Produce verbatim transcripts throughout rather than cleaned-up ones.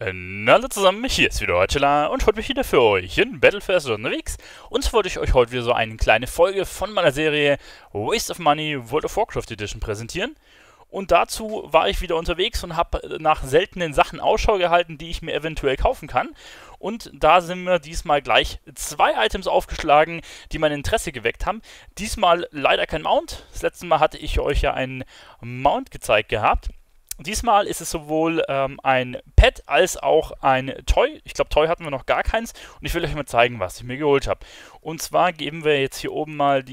Äh, Na alle zusammen, hier ist wieder Heuchela und heute bin ich wieder für euch in Battlefest unterwegs. Und zwar wollte ich euch heute wieder so eine kleine Folge von meiner Serie Waste of Money World of Warcraft Edition präsentieren. Und dazu war ich wieder unterwegs und habe nach seltenen Sachen Ausschau gehalten, die ich mir eventuell kaufen kann. Und da sind mir diesmal gleich zwei Items aufgeschlagen, die mein Interesse geweckt haben. Diesmal leider kein Mount. Das letzte Mal hatte ich euch ja einen Mount gezeigt gehabt. Diesmal ist es sowohl ähm, ein Pet als auch ein Toy. Ich glaube, Toy hatten wir noch gar keins. Und ich will euch mal zeigen, was ich mir geholt habe. Und zwar geben wir jetzt hier oben mal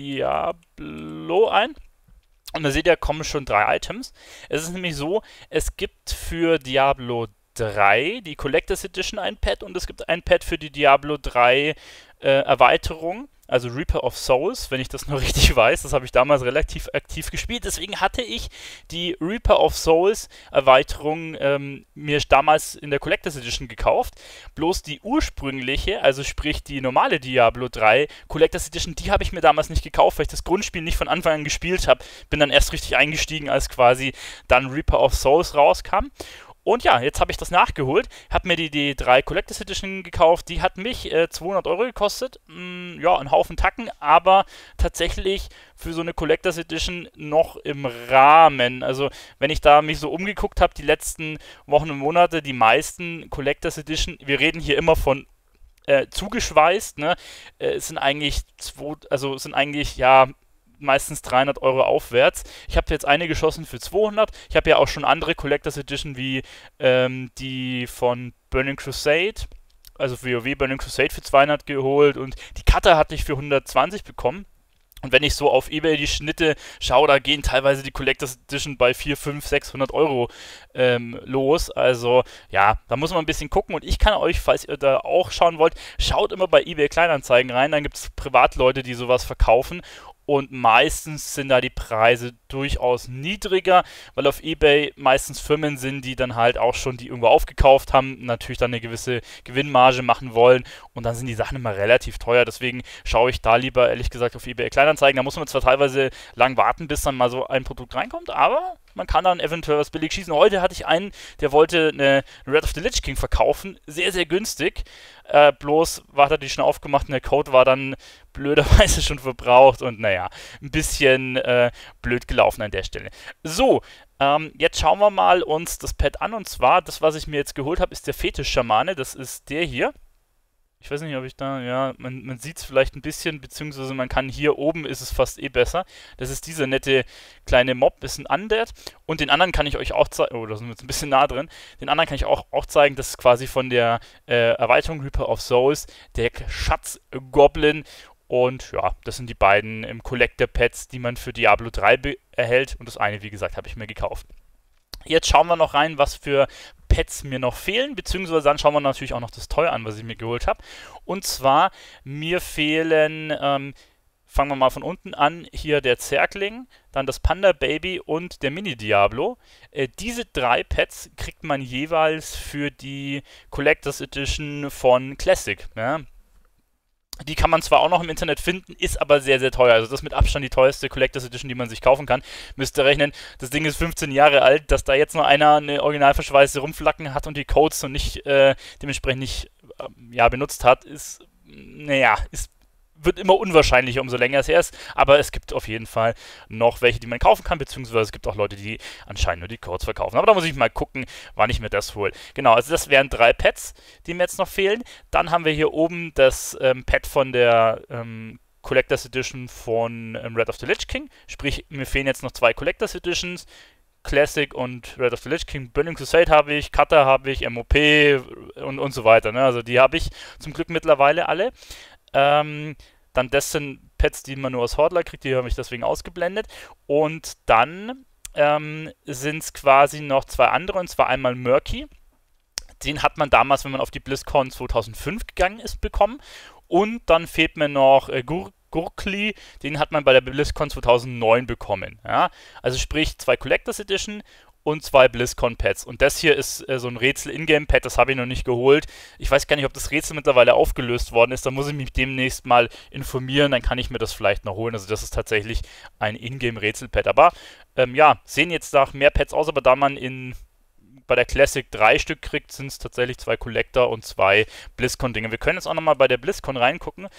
Diablo ein. Und da seht ihr, kommen schon drei Items. Es ist nämlich so, es gibt für Diablo drei die Collectors Edition ein Pet und es gibt ein Pet für die Diablo drei äh, Erweiterung. Also Reaper of Souls, wenn ich das noch richtig weiß. Das habe ich damals relativ aktiv gespielt. Deswegen hatte ich die Reaper of Souls Erweiterung ähm, mir damals in der Collectors Edition gekauft. Bloß die ursprüngliche, also sprich die normale Diablo drei Collectors Edition, die habe ich mir damals nicht gekauft, weil ich das Grundspiel nicht von Anfang an gespielt habe. Bin dann erst richtig eingestiegen, als quasi dann Reaper of Souls rauskam. Und ja, jetzt habe ich das nachgeholt, habe mir die, die drei Collectors Edition gekauft, die hat mich äh, zweihundert Euro gekostet, mm, ja, ein Haufen Tacken, aber tatsächlich für so eine Collectors Edition noch im Rahmen. Also wenn ich da mich so umgeguckt habe, die letzten Wochen und Monate, die meisten Collectors Edition, wir reden hier immer von äh, zugeschweißt, ne, äh, es sind eigentlich, zwei, also es sind eigentlich, ja, meistens dreihundert Euro aufwärts. Ich habe jetzt eine geschossen für zweihundert. Ich habe ja auch schon andere Collectors Edition wie ähm, die von Burning Crusade, also für WoW Burning Crusade für zweihundert geholt und die Cutter hatte ich für hundertzwanzig bekommen. Und wenn ich so auf eBay die Schnitte schaue, da gehen teilweise die Collectors Edition bei vierhundert, fünfhundert, sechshundert Euro ähm, los. Also ja, da muss man ein bisschen gucken. Und ich kann euch, falls ihr da auch schauen wollt, schaut immer bei eBay Kleinanzeigen rein. Dann gibt es Privatleute, die sowas verkaufen. Und meistens sind da die Preise durchaus niedriger, weil auf eBay meistens Firmen sind, die dann halt auch schon die irgendwo aufgekauft haben, natürlich dann eine gewisse Gewinnmarge machen wollen und dann sind die Sachen immer relativ teuer. Deswegen schaue ich da lieber ehrlich gesagt auf eBay Kleinanzeigen. Da muss man zwar teilweise lang warten, bis dann mal so ein Produkt reinkommt, aber man kann dann eventuell was billig schießen. Heute hatte ich einen, der wollte eine Red of the Lich King verkaufen. Sehr, sehr günstig. Äh, bloß war er die schon aufgemacht und der Code war dann blöderweise schon verbraucht. Und naja, ein bisschen äh, blöd gelaufen an der Stelle. So, ähm, jetzt schauen wir mal uns das Pad an. Und zwar, das, was ich mir jetzt geholt habe, ist der Fetisch-Schamane. Das ist der hier. Ich weiß nicht, ob ich da, ja, man, man sieht es vielleicht ein bisschen, beziehungsweise man kann hier oben, ist es fast eh besser. Das ist dieser nette kleine Mob, ist ein Undead. Und den anderen kann ich euch auch zeigen, oh, da sind wir jetzt ein bisschen nah drin. Den anderen kann ich auch, auch zeigen, das ist quasi von der äh, Erweiterung Reaper of Souls, der Schatz-Goblin. Und ja, das sind die beiden ähm, Collector-Pets, die man für Diablo drei erhält. Und das eine, wie gesagt, habe ich mir gekauft. Jetzt schauen wir noch rein, was für Pets mir noch fehlen, beziehungsweise dann schauen wir natürlich auch noch das Toy an, was ich mir geholt habe. Und zwar, mir fehlen, ähm, fangen wir mal von unten an, hier der Zergling, dann das Panda Baby und der Mini Diablo. Äh, diese drei Pets kriegt man jeweils für die Collectors Edition von Classic, ja. Die kann man zwar auch noch im Internet finden, ist aber sehr, sehr teuer. Also das ist mit Abstand die teuerste Collectors Edition, die man sich kaufen kann. Müsst ihr rechnen, das Ding ist fünfzehn Jahre alt, dass da jetzt noch einer eine Originalverschweiße rumflacken hat und die Codes noch nicht äh, dementsprechend nicht äh, ja, benutzt hat, ist, naja, ist wird immer unwahrscheinlicher, umso länger es her ist, aber es gibt auf jeden Fall noch welche, die man kaufen kann, beziehungsweise es gibt auch Leute, die anscheinend nur die Codes verkaufen. Aber da muss ich mal gucken, wann ich mir das hole. Genau, also das wären drei Pets, die mir jetzt noch fehlen. Dann haben wir hier oben das ähm, Pet von der ähm, Collectors Edition von ähm, Red of the Lich King, sprich, mir fehlen jetzt noch zwei Collectors Editions, Classic und Red of the Lich King. Burning Crusade habe ich, Cutter habe ich, M O P und, und so weiter. Ne? Also die habe ich zum Glück mittlerweile alle. Ähm, dann das sind Pets, die man nur aus Hordler kriegt, die habe ich deswegen ausgeblendet. Und dann ähm, sind es quasi noch zwei andere, und zwar einmal Murky. Den hat man damals, wenn man auf die BlizzCon zweitausendfünf gegangen ist, bekommen. Und dann fehlt mir noch äh, Gur Gurkli, den hat man bei der BlizzCon zweitausendneun bekommen. Ja? Also sprich zwei Collectors Edition und zwei BlizzCon-Pads. Und das hier ist äh, so ein Rätsel-Ingame-Pad, das habe ich noch nicht geholt. Ich weiß gar nicht, ob das Rätsel mittlerweile aufgelöst worden ist. Da muss ich mich demnächst mal informieren, dann kann ich mir das vielleicht noch holen. Also das ist tatsächlich ein Ingame-Rätsel-Pad. Aber ähm, ja, sehen jetzt nach mehr Pads aus, aber da man in bei der Classic drei Stück kriegt, sind es tatsächlich zwei Collector und zwei BlizzCon-Dinge. Wir können jetzt auch nochmal bei der BlizzCon reingucken.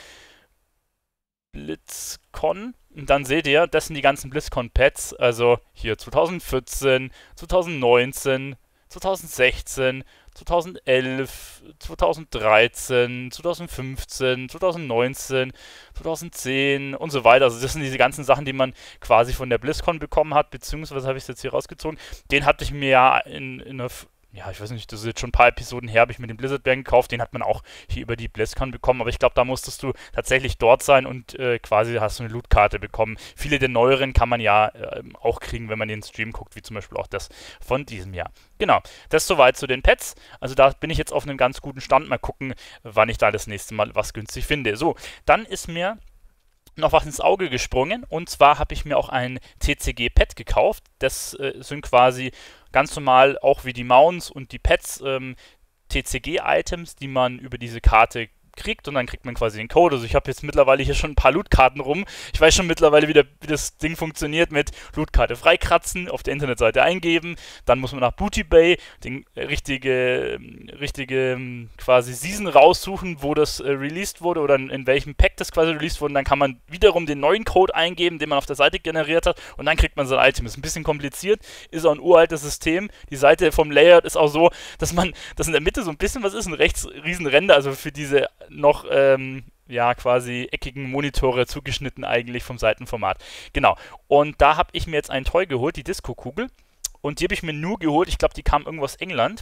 BlizzCon, und dann seht ihr, das sind die ganzen BlizzCon-Pads, also hier zwanzig vierzehn, zwanzig neunzehn, zwanzig sechzehn, zwanzig elf, zwanzig dreizehn, zwanzig fünfzehn, zwanzig neunzehn, zwanzig zehn und so weiter. Also das sind diese ganzen Sachen, die man quasi von der BlizzCon bekommen hat, beziehungsweise habe ich es jetzt hier rausgezogen. Den hatte ich mir ja in, in einer... Ja, ich weiß nicht, das ist jetzt schon ein paar Episoden her, habe ich mir den Blizzard-Bären gekauft, den hat man auch hier über die BlizzCon bekommen, aber ich glaube, da musstest du tatsächlich dort sein und äh, quasi hast du eine Lootkarte bekommen. Viele der neueren kann man ja äh, auch kriegen, wenn man den Stream guckt, wie zum Beispiel auch das von diesem Jahr. Genau, das soweit zu den Pets. Also da bin ich jetzt auf einem ganz guten Stand. Mal gucken, wann ich da das nächste Mal was günstig finde. So, dann ist mir noch was ins Auge gesprungen, und zwar habe ich mir auch ein T C G-Pad gekauft. Das äh, sind quasi ganz normal, auch wie die Mounts und die Pads, ähm, T C G-Items, die man über diese Karte kriegt, und dann kriegt man quasi den Code. Also ich habe jetzt mittlerweile hier schon ein paar Lootkarten rum. Ich weiß schon mittlerweile, wie, der, wie das Ding funktioniert mit Lootkarte freikratzen, auf der Internetseite eingeben, dann muss man nach Booty Bay den richtige, richtige quasi Season raussuchen, wo das äh, released wurde oder in, in welchem Pack das quasi released wurde. Und dann kann man wiederum den neuen Code eingeben, den man auf der Seite generiert hat, und dann kriegt man sein Item. Ist ein bisschen kompliziert, ist auch ein uraltes System. Die Seite vom Layout ist auch so, dass man, dass in der Mitte so ein bisschen was ist und rechts Riesenränder, also für diese noch, ähm, ja, quasi eckigen Monitore zugeschnitten eigentlich vom Seitenformat. Genau. Und da habe ich mir jetzt einen Toy geholt, die Disco-Kugel. Und die habe ich mir nur geholt, ich glaube, die kam irgendwo aus England.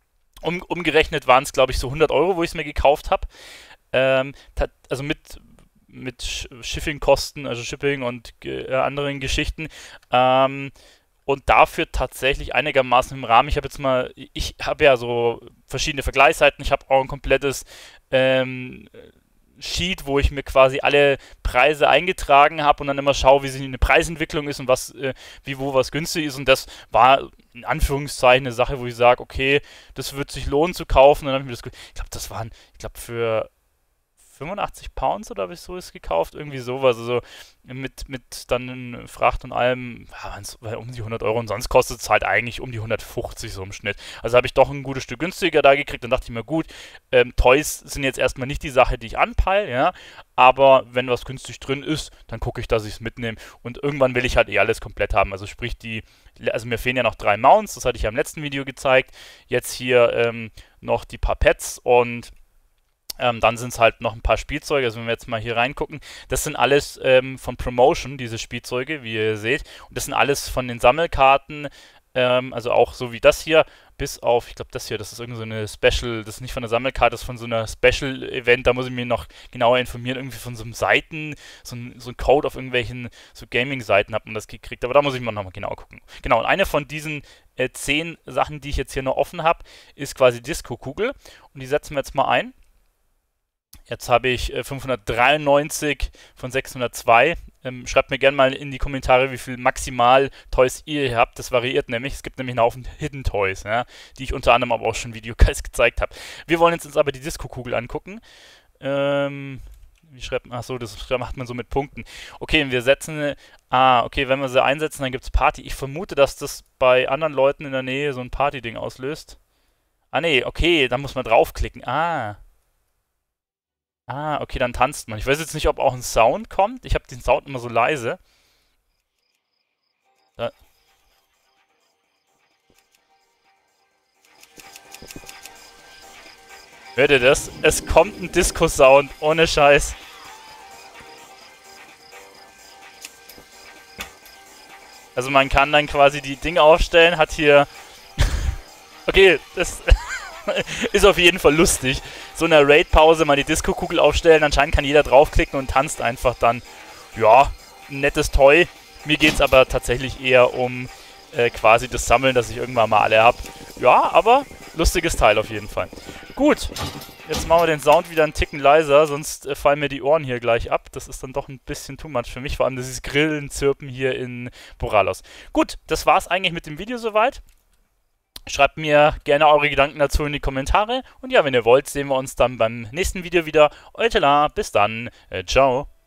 Um, umgerechnet waren es, glaube ich, so hundert Euro, wo ich es mir gekauft habe. Ähm, also mit, mit Shipping-Kosten, also Shipping und äh, anderen Geschichten. Ähm, Und dafür tatsächlich einigermaßen im Rahmen. Ich habe jetzt mal, ich habe ja so verschiedene Vergleichsseiten. Ich habe auch ein komplettes ähm, Sheet, wo ich mir quasi alle Preise eingetragen habe und dann immer schaue, wie sich eine Preisentwicklung ist und was, äh, wie wo was günstig ist. Und das war in Anführungszeichen eine Sache, wo ich sage, okay, das wird sich lohnen zu kaufen. Und dann habe ich mir das, ich glaube, das waren, ich glaube für fünfundachtzig Pounds oder habe ich so ist gekauft, irgendwie sowas, also mit, mit dann Fracht und allem, ja, um die hundert Euro, und sonst kostet es halt eigentlich um die hundertfünfzig so im Schnitt. Also habe ich doch ein gutes Stück günstiger da gekriegt, dann dachte ich mir, gut, ähm, Toys sind jetzt erstmal nicht die Sache, die ich anpeile, ja, aber wenn was günstig drin ist, dann gucke ich, dass ich es mitnehme, und irgendwann will ich halt eh alles komplett haben, also sprich die, also mir fehlen ja noch drei Mounts, das hatte ich ja im letzten Video gezeigt, jetzt hier ähm, noch die paar Pets, und Ähm, dann sind es halt noch ein paar Spielzeuge, also wenn wir jetzt mal hier reingucken, das sind alles ähm, von Promotion, diese Spielzeuge, wie ihr seht, und das sind alles von den Sammelkarten, ähm, also auch so wie das hier, bis auf, ich glaube das hier, das ist irgend so eine Special, das ist nicht von der Sammelkarte, das ist von so einer Special-Event, da muss ich mich noch genauer informieren, irgendwie von so einem Seiten, so ein, so ein Code auf irgendwelchen so Gaming-Seiten hat man das gekriegt, aber da muss ich mal nochmal genau gucken. Genau, und eine von diesen äh, zehn Sachen, die ich jetzt hier noch offen habe, ist quasi Disco-Kugel, und die setzen wir jetzt mal ein. Jetzt habe ich äh, fünfhundertdreiundneunzig von sechshundertzwei. Ähm, schreibt mir gerne mal in die Kommentare, wie viel maximal Toys ihr hier habt. Das variiert nämlich. Es gibt nämlich einen Haufen Hidden Toys, ja, die ich unter anderem aber auch schon Videoguides gezeigt habe. Wir wollen jetzt uns aber die Disco-Kugel angucken. Ähm, wie schreibt man? Achso, das macht man so mit Punkten. Okay, wir setzen. Ah, okay, wenn wir sie einsetzen, dann gibt es Party. Ich vermute, dass das bei anderen Leuten in der Nähe so ein Party-Ding auslöst. Ah, nee, okay, da muss man draufklicken. Ah. Ah, okay, dann tanzt man. Ich weiß jetzt nicht, ob auch ein Sound kommt. Ich habe den Sound immer so leise. Da. Hört ihr das? Es kommt ein Disco-Sound, ohne Scheiß. Also man kann dann quasi die Dinge aufstellen, hat hier... Okay, das... ist auf jeden Fall lustig. So eine Raid-Pause mal die Disco-Kugel aufstellen, anscheinend kann jeder draufklicken und tanzt einfach dann. Ja, ein nettes Toy. Mir geht es aber tatsächlich eher um äh, quasi das Sammeln, dass ich irgendwann mal alle habe. Ja, aber lustiges Teil auf jeden Fall. Gut, jetzt machen wir den Sound wieder einen Ticken leiser, sonst äh, fallen mir die Ohren hier gleich ab. Das ist dann doch ein bisschen too much für mich, vor allem dieses Grillen, Zirpen hier in Boralos. Gut, das war's eigentlich mit dem Video soweit. Schreibt mir gerne eure Gedanken dazu in die Kommentare. Und ja, wenn ihr wollt, sehen wir uns dann beim nächsten Video wieder. Eutela, bis dann. Äh, ciao.